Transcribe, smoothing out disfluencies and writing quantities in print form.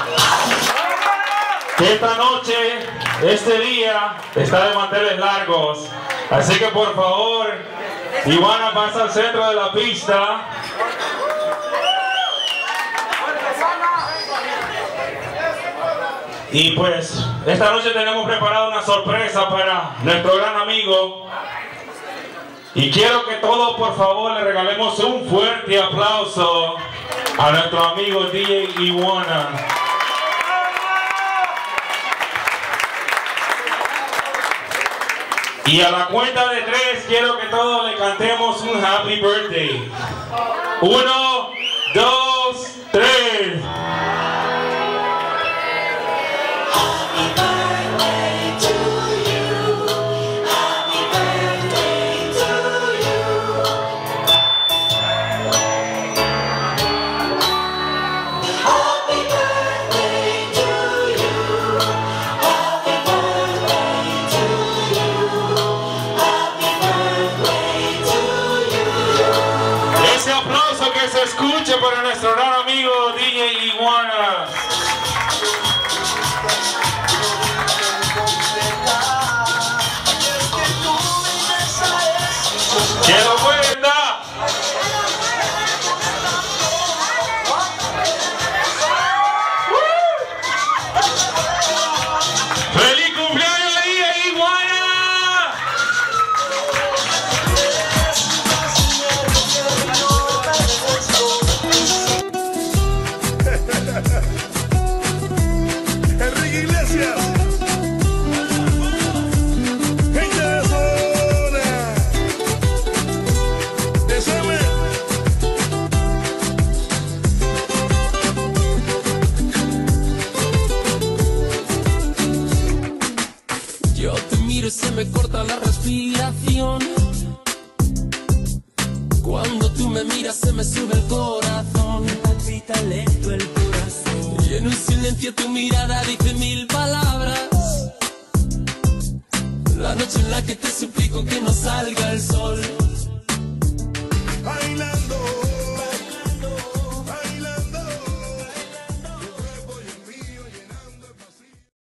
que esta noche, este día, está de manteles largos. Así que por favor, Iguana pasa al centro de la pista. Y pues, esta noche tenemos preparada una sorpresa para nuestro gran amigo. Y quiero que todos, por favor, le regalemos un fuerte aplauso a nuestro amigo DJ Iguana. Y a la cuenta de 3, quiero que todos le cantemos un Happy Birthday. 1, 2, 3. Escuche para nuestro gran amigo DJ Iguana. ¡Que lo cuenta! ¡Feliz cumpleaños, DJ Iguana! Yo te miro y se me corta la respiración. Cuando tú me miras se me sube el corazón. Me palpita lento el corazón. Y en un silencio tu mirada dice 1000 palabras. La noche en la que te suplico que no salga el sol.